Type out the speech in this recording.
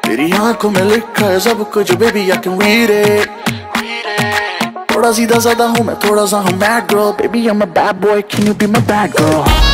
तेरी आंखों में लिखा है सब कुछ baby I can read it. थोड़ा सीधा साधा हूँ मैं, थोड़ा सा हूँ bad girl. Baby I'm a bad boy, can you be my bad girl?